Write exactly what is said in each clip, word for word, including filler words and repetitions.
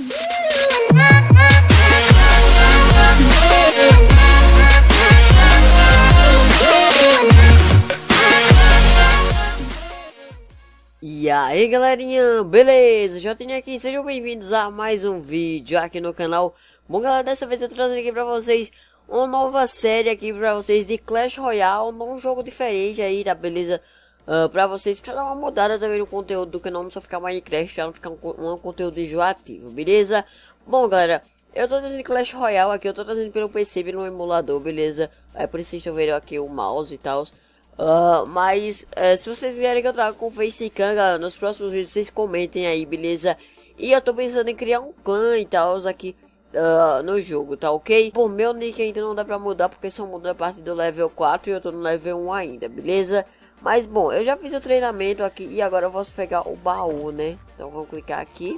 E aí galerinha, beleza? Jotinha aqui, sejam bem-vindos a mais um vídeo aqui no canal. Bom galera, dessa vez eu tô trazendo aqui pra vocês uma nova série aqui pra vocês de Clash Royale, um jogo diferente aí, tá beleza? Uh, pra vocês, pra dar uma mudada também no conteúdo do canal, não só ficar Minecraft, já não ficar um, um conteúdo enjoativo, beleza? Bom galera, eu tô trazendo Clash Royale aqui, eu tô trazendo pelo P C, pelo emulador, beleza? É por isso que vocês estão vendo aqui o mouse e tal. Uh, mas uh, se vocês querem que eu traga com o Facecam, galera, nos próximos vídeos vocês comentem aí, beleza? E eu tô pensando em criar um clã e tal aqui uh, no jogo, tá ok? Por meu nick ainda não dá pra mudar, porque só muda a partir do level quatro e eu tô no level um ainda, beleza? Mas bom, eu já fiz o treinamento aqui e agora eu vou pegar o baú, né? Então vamos clicar aqui.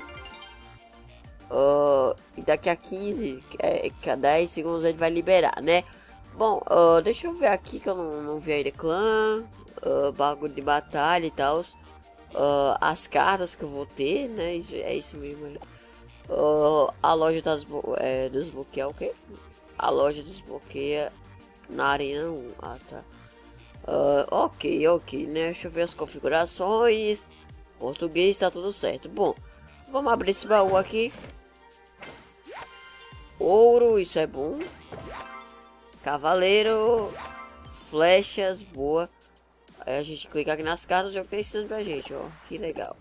Uh, e daqui a quinze, é, a dez segundos ele vai liberar, né? Bom, uh, deixa eu ver aqui que eu não, não vi ainda clã, uh, bagulho de batalha e tal, uh, as cartas que eu vou ter, né, isso, é isso mesmo, uh, a loja tá desblo é, desbloqueia o quê? A loja desbloqueia na arena um, ah tá, uh, ok, ok, né, deixa eu ver as configurações, português tá tudo certo. Bom, vamos abrir esse baú aqui, ouro, isso é bom. Cavaleiro, flechas, boa. Aí a gente clica aqui nas cartas, o jogo tá ensinando pra gente, ó. Que legal.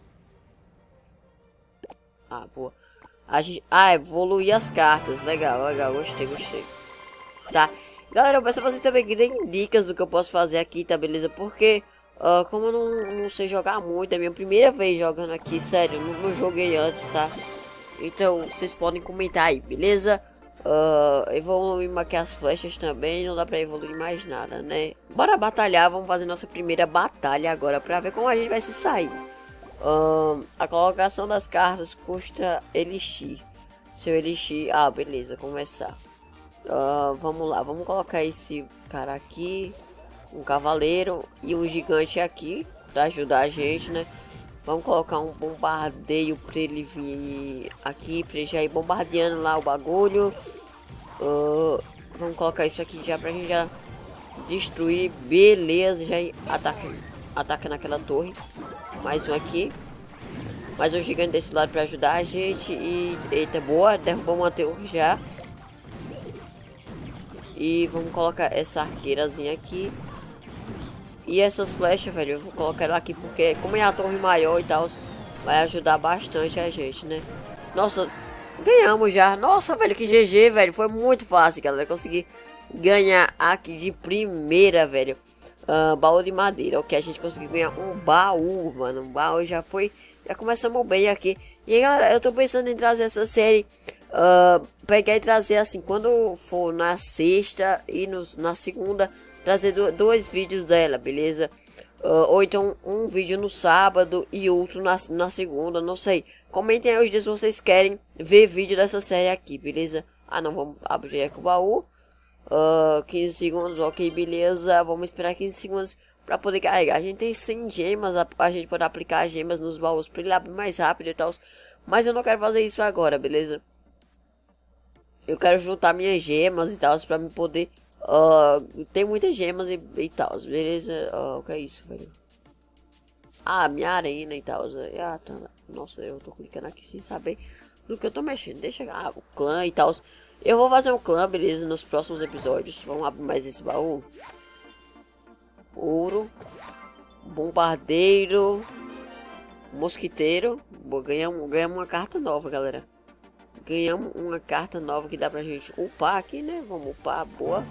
Ah, boa. A gente, ah, evoluir as cartas. Legal, legal, gostei, gostei. Tá. Galera, eu peço a vocês também que deem dicas do que eu posso fazer aqui, tá beleza? Porque, uh, como eu não, não sei jogar muito, é a minha primeira vez jogando aqui, sério, não, não joguei antes, tá? Então, vocês podem comentar aí, beleza? Uh, evoluímos aqui as flechas também, não dá pra evoluir mais nada, né? Bora batalhar, vamos fazer nossa primeira batalha agora pra ver como a gente vai se sair. Uh, a colocação das cartas custa elixir. Seu elixir, ah beleza, começar. Uh, vamos lá, vamos colocar esse cara aqui, um cavaleiro e um gigante aqui pra ajudar a gente, né? Vamos colocar um bombardeio pra ele vir aqui, pra ele já ir bombardeando lá o bagulho. Uh, vamos colocar isso aqui já pra gente já destruir. Beleza, já ataca, ataca naquela torre. Mais um aqui. Mais um gigante desse lado pra ajudar a gente. E, eita, boa, derrubou uma torre já. E vamos colocar essa arqueirazinha aqui. E essas flechas, velho, eu vou colocar ela aqui porque como é a torre maior e tal, vai ajudar bastante a gente, né? Nossa, ganhamos já. Nossa, velho, que G G, velho. Foi muito fácil, galera. Consegui ganhar aqui de primeira, velho. Uh, baú de madeira, ok. A gente conseguiu ganhar um baú, mano. Um baú já foi... Já começamos bem aqui. E aí, galera, eu tô pensando em trazer essa série... Uh, pegar e trazer assim, quando for na sexta e nos, na segunda... Trazer do, dois vídeos dela, beleza? Uh, ou então um vídeo no sábado e outro na, na segunda, não sei. Comentem aí os dias que vocês querem ver vídeo dessa série aqui, beleza? Ah não, vamos abrir aqui o baú. Uh, quinze segundos, ok, beleza. Vamos esperar quinze segundos para poder carregar. A gente tem cem gemas, a, a gente pode aplicar gemas nos baús para ele abrir mais rápido e tal. Mas eu não quero fazer isso agora, beleza? Eu quero juntar minhas gemas e tal para me poder... Uh, tem muitas gemas e, e tal, beleza? Uh, o que é isso, velho? Ah, minha arena e tal. Ah, tá. Nossa, eu tô clicando aqui sem saber do que eu tô mexendo. Deixa ah, o clã e tal. Eu vou fazer um clã, beleza? Nos próximos episódios. Vamos abrir mais esse baú. Ouro. Bombardeiro. Mosquiteiro. Ganhamos, ganhamos uma carta nova, galera. Ganhamos uma carta nova que dá pra gente upar aqui, né? Vamos upar, boa.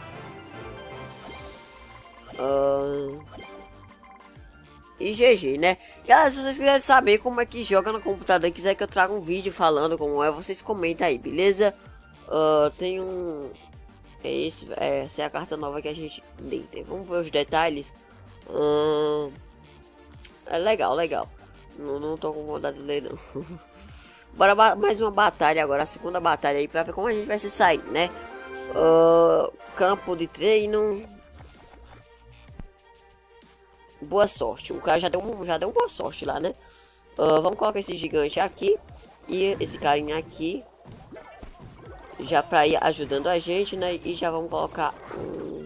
Uh... E G G, né? Galera, se vocês quiserem saber como é que joga no computador e quiser que eu traga um vídeo falando como é, vocês comentem aí, beleza? Uh, tem um... É esse, é, essa é a carta nova que a gente tem. Vamos ver os detalhes. Uh... É legal, legal. Não, não tô com vontade de ler, não. Bora mais uma batalha agora, a segunda batalha aí, pra ver como a gente vai se sair, né? Uh, campo de treino. Boa sorte. O cara já deu, já deu boa sorte lá, né? Uh, vamos colocar esse gigante aqui. E esse carinha aqui, já pra ir ajudando a gente, né? E já vamos colocar um,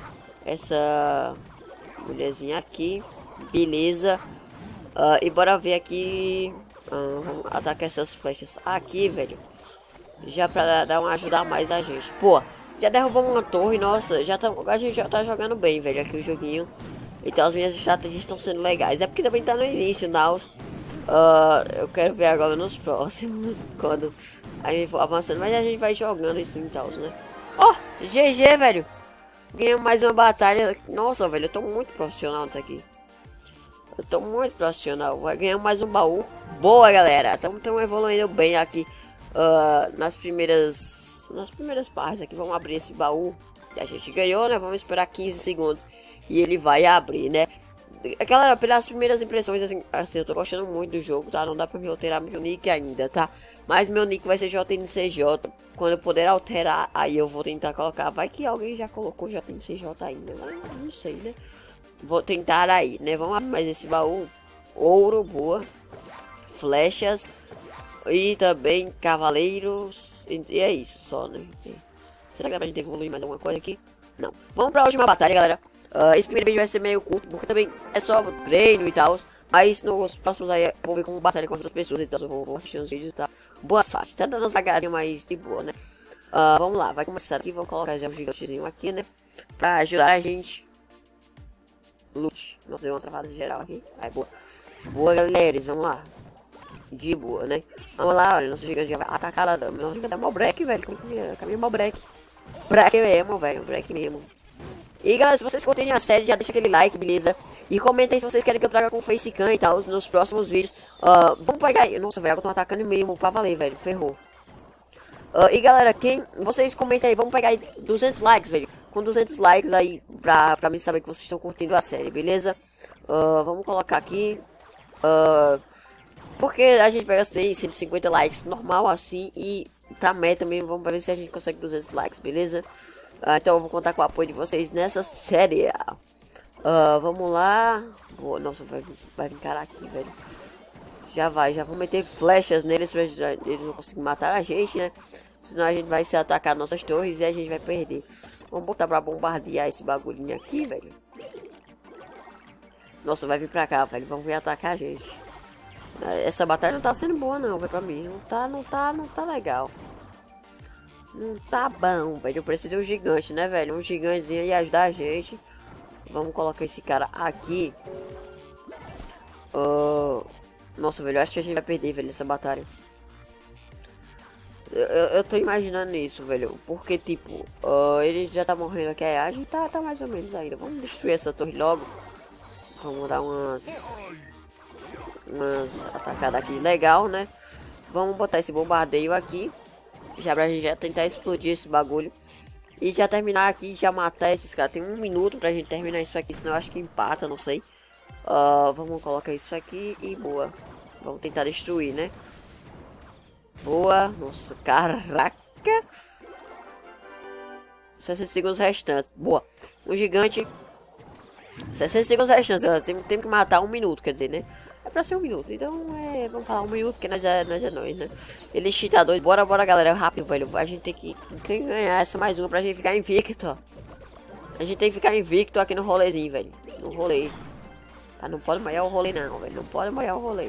essa mulherzinha aqui. Beleza. Uh, e bora ver aqui. Uh, vamos atacar essas flechas aqui, velho. Já pra dar uma ajuda a mais a gente. Pô, já derrubamos uma torre. Nossa, já tá, a gente já tá jogando bem, velho, aqui o joguinho. Então as minhas estratégias estão sendo legais. É porque também tá no início, não. Uh, eu quero ver agora nos próximos, quando a gente for avançando. Mas a gente vai jogando isso e tal, né? Ó, oh, G G, velho. Ganhamos mais uma batalha. Nossa, velho, eu tô muito profissional nisso aqui. Eu tô muito profissional. Vai ganhar mais um baú. Boa, galera. Estamos evoluindo bem aqui uh, nas primeiras nas primeiras partes aqui. Vamos abrir esse baú que a gente ganhou, né? Vamos esperar quinze segundos e ele vai abrir, né? Galera, pelas primeiras impressões, assim, assim, eu tô gostando muito do jogo, tá? Não dá pra me alterar meu nick ainda, tá? Mas meu nick vai ser J N C J. Quando eu puder alterar, aí eu vou tentar colocar. Vai que alguém já colocou J N C J ainda, mas não sei, né? Vou tentar aí, né? Vamos abrir mais esse baú. Ouro, boa. Flechas. E também cavaleiros. E é isso só, né? Será que dá pra gente evoluir mais alguma coisa aqui? Não. Vamos pra última batalha, galera. Uh, esse primeiro vídeo vai ser meio curto, porque também é só treino e tal. Mas nos próximos aí eu vou ver como batalha com outras pessoas. Então eu vou, vou assistir os vídeos e tal. Boa sorte. Tá dando umas lagadinhas mais de boa, né? Uh, vamos lá, vai começar aqui. Vamos colocar já o gigantezinho aqui, né? Pra ajudar a gente. Lute. Nossa, deu uma travada geral aqui. Aí, boa. Boa, galera. Vamos lá. De boa, né? Vamos lá, olha. Nosso gigante já vai atacar a dama. Nosso gigante é mal break, velho. Caminho mal break. Break mesmo, velho. Break mesmo. E, galera, se vocês curtirem a série, já deixa aquele like, beleza? E comentem se vocês querem que eu traga com facecam e tal nos próximos vídeos. Uh, vamos pegar aí. Nossa, velho, eu tô atacando mesmo pra valer, velho. Ferrou. Uh, e, galera, quem... Vocês comentem aí. Vamos pegar aí duzentos likes, velho. Com duzentos likes aí pra, pra mim saber que vocês estão curtindo a série, beleza? Uh, vamos colocar aqui. Uh, porque a gente pega cem, cento e cinquenta likes normal assim. E pra meta também vamos ver se a gente consegue duzentos likes, beleza? Uh, então eu vou contar com o apoio de vocês nessa série. Uh, vamos lá. Boa, nossa, vai, vai encarar aqui, velho. Já vai, já vou meter flechas neles pra eles não conseguirem matar a gente, né? Senão a gente vai se atacar nossas torres e a gente vai perder. Vamos botar pra bombardear esse bagulhinho aqui, velho. Nossa, vai vir pra cá, velho. Vamos vir atacar a gente. Essa batalha não tá sendo boa, não, velho, pra mim. Não tá, não tá, não tá legal. Não tá bom, velho. Eu preciso de um gigante, né, velho? Um gigantezinho aí ajudar a gente. Vamos colocar esse cara aqui. Uh... Nossa, velho, eu acho que a gente vai perder, velho, essa batalha. Eu, eu, eu tô imaginando isso, velho. Porque, tipo, uh, ele já tá morrendo aqui. A gente tá, tá mais ou menos ainda. Vamos destruir essa torre logo. Vamos dar umas... Umas atacadas aqui legal, né? Vamos botar esse bombardeio aqui. Já pra gente já tentar explodir esse bagulho. E já terminar aqui, já matar esses caras. Tem um minuto pra gente terminar isso aqui. Senão eu acho que empata, não sei. Uh, vamos colocar isso aqui e boa. Vamos tentar destruir, né? Boa. Nossa, caraca. sessenta segundos restantes. Boa. O gigante. sessenta segundos restantes. Tem, tem que matar um minuto, quer dizer, né? É pra ser um minuto. Então, é... Vamos falar um minuto, porque nós é nós, é nós né? Ele cheata doido. Bora, bora, galera. Rápido, velho. A gente tem que, tem que ganhar essa mais uma pra gente ficar invicto, ó. A gente tem que ficar invicto aqui no rolezinho, velho. No rolê. Ah, não pode molhar o rolê, não, velho. Não pode molhar o rolê.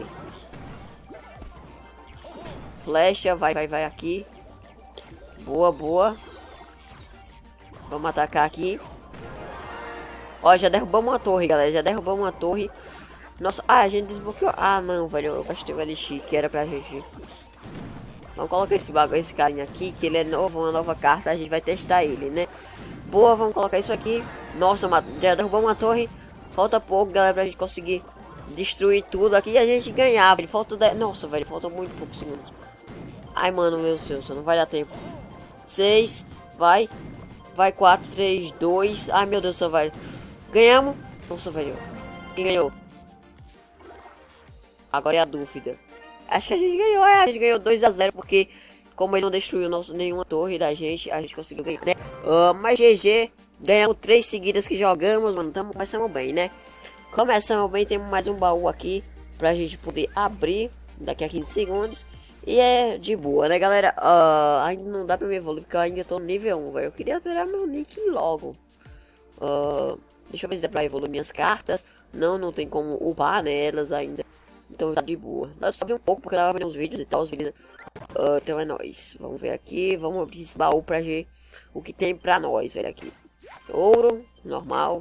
Flecha, vai, vai, vai aqui. Boa, boa. Vamos atacar aqui. Ó, já derrubamos uma torre, galera. Já derrubamos uma torre. Nossa, ah, a gente desbloqueou. Ah, não, velho. Eu gastei o L X que era pra gente. Vamos colocar esse bagulho, esse carinha aqui, que ele é novo, uma nova carta. A gente vai testar ele, né? Boa, vamos colocar isso aqui. Nossa, já derrubamos uma torre. Falta pouco, galera, pra gente conseguir destruir tudo aqui e a gente ganhar, velho. Falta dez... Nossa, velho, falta muito poucos segundos. Ai, mano, meu Deus, não vai dar tempo. seis, vai. Vai, quatro, três, dois. Ai, meu Deus, só vai. Ganhamos. Nossa, velho. Quem ganhou? Agora é a dúvida. Acho que a gente ganhou, é. A gente ganhou dois a zero, porque como ele não destruiu nosso, nenhuma torre da gente, a gente conseguiu ganhar, né? Uh, mas G G. Ganhamos três seguidas que jogamos, mano. Tamo, começamos bem, né? Começamos bem. Temos mais um baú aqui pra gente poder abrir daqui a quinze segundos. E é de boa, né, galera? Uh, ainda não dá pra me evoluir porque eu ainda tô no nível um, velho. Eu queria alterar meu nick logo. Uh, deixa eu ver se dá pra evoluir minhas cartas. Não, não tem como upar nelas ainda. Então tá de boa. Eu soube um pouco porque eu tava vendo uns vídeos e tal, os vídeos. Uh, então é nóis. Vamos ver aqui. Vamos abrir esse baú pra ver o que tem pra nós, velho, aqui. Ouro, normal.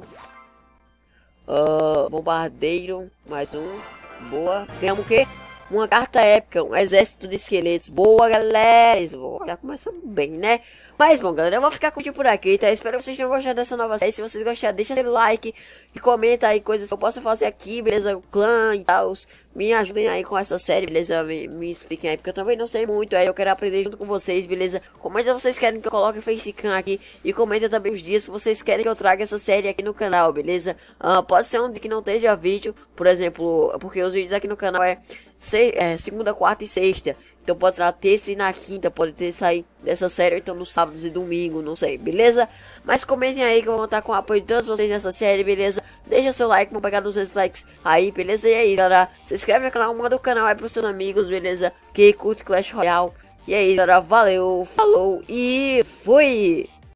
Uh, bombardeiro, mais um. Boa. Ganhamos o quê? Uma carta épica, um exército de esqueletos. Boa, galera. Já começou bem, né? Mas, bom, galera, eu vou ficar com o vídeo por aqui, tá? Espero que vocês tenham gostado dessa nova série. Se vocês gostaram, deixa seu like e comenta aí coisas que eu possa fazer aqui, beleza? O clã e tal. Me ajudem aí com essa série, beleza? Me, me expliquem aí, porque eu também não sei muito. Aí eu quero aprender junto com vocês, beleza? Comenta se vocês querem que eu coloque o Facecam aqui. E comenta também os dias que vocês querem que eu traga essa série aqui no canal, beleza? Uh, pode ser um dia que não esteja vídeo, por exemplo, porque os vídeos aqui no canal é, se, é segunda, quarta e sexta. Então pode ser na terça e na quinta, pode ter sair dessa série, ou então nos sábados e domingo, não sei, beleza? Mas comentem aí que eu vou contar com o apoio de todos vocês nessa série, beleza? Deixa seu like, vamos pegar duzentos likes aí, beleza? E aí, galera, se inscreve no canal, manda o canal aí pros seus amigos, beleza? Que curte Clash Royale. E aí, galera, valeu, falou e fui!